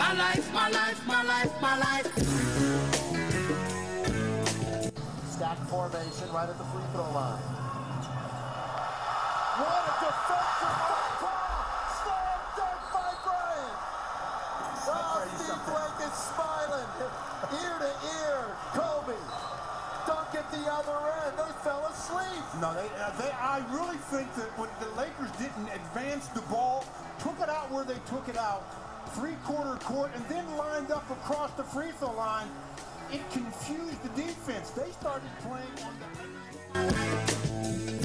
My life, my life, my life, my life. Stack formation right at the free throw line. What a defensive foul! Slam dunk by Bryant! Oh, Steve Blake is smiling, ear to ear. Kobe, dunk at the other end. They fell asleep. No, I really think that when the Lakers didn't advance the ball, took it out where they took it out, three-quarter court, and then lined up across the free throw line, it confused the defense. They started playing on the